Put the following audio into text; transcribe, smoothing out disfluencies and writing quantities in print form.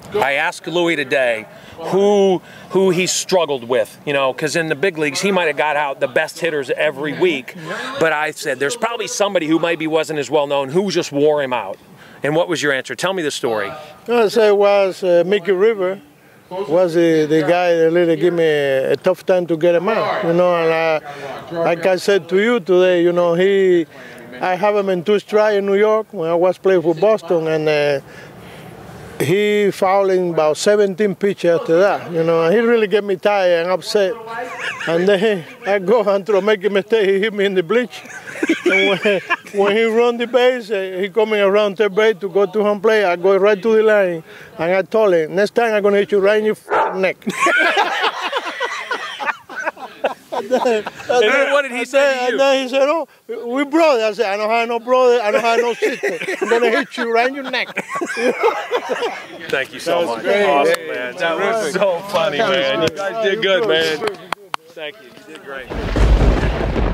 I asked Louis today who he struggled with, you know, because in the big leagues he might have got out the best hitters every week, but I said there's probably somebody who maybe wasn't as well known who just wore him out. And what was your answer? Tell me the story. I say it was Mickey River. Was the guy that really gave me a tough time to get him out, you know, and like I said to you today, you know, I have him in 2 strikes in New York when I was playing for Boston, and he fouled in about 17 pitches after that, you know, and he really get me tired and upset. And then I go and to make a mistake, he hit me in the bleach. And when he run the base, he coming around third base to go to home plate. I go right to the line, and I told him, next time I'm going to hit you right in your neck. And then what did he say to you? And then he said, oh, we brothers. I said, I don't have no brother, I don't have no sister. I'm going to hit you right in your neck. Thank you so much. Awesome, man. That was so funny, man. You guys did good, man. Thank you. You did great.